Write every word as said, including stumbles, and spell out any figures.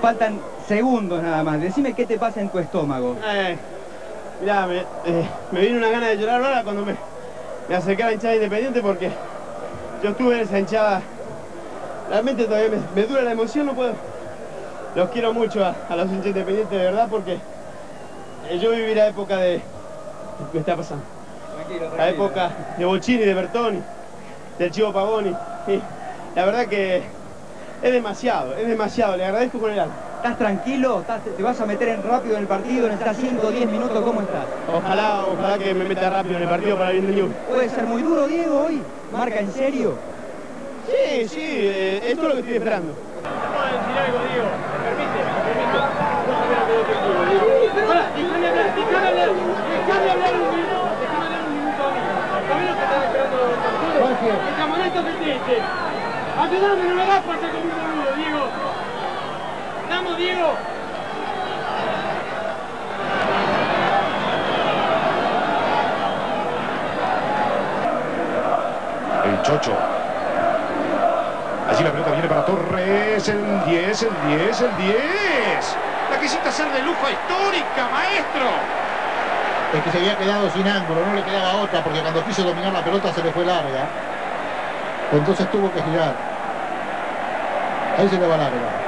faltan segundos nada más. Decime qué te pasa en tu estómago. Eh, mirá, me, eh, me vino una gana de llorar ahora cuando me, me acerqué a la hinchada Independiente, porque yo estuve en esa hinchada. Realmente todavía me, me dura la emoción, no puedo. Los quiero mucho a, a los hinchas Independientes, de verdad, porque eh, yo viví la época de... ¿Qué está pasando? Tranquilo, tranquilo. La época de Bocini, de Bertoni, del Chivo Pavoni. Y la verdad que es demasiado, es demasiado. Le agradezco con el alma. ¿Estás tranquilo? ¿Estás, ¿Te vas a meter en rápido en el partido? ¿Necesitas cinco o diez minutos? ¿Cómo estás? Ojalá, ojalá que me meta rápido en el partido para el bien de Newell's. ¿Puede ser muy duro, Diego, hoy? ¿Marca en serio? Sí, sí, eh, esto es lo que estoy esperando. ¿Puedo decir algo, Diego? ¿Me permite? ¿Me permite? No sabía que vos te digo, Diego. Hola, déjame hablar, déjame hablar. Déjame hablar un minuto. Déjame hablar un minuto a mí. ¿Sabés lo que estaba esperando el partido? El campeonato festeje. Ayúdame, no me hagas pasar como un boludo, Diego. ¡Vamos, Diego! El Chocho. Allí la pelota viene para Torres. El diez, el diez, el diez. La quisiste hacer de lujo histórica, maestro. Es que se había quedado sin ángulo, no le quedaba otra, porque cuando quiso dominar la pelota se le fue larga. Entonces tuvo que girar. Ahí se le va larga.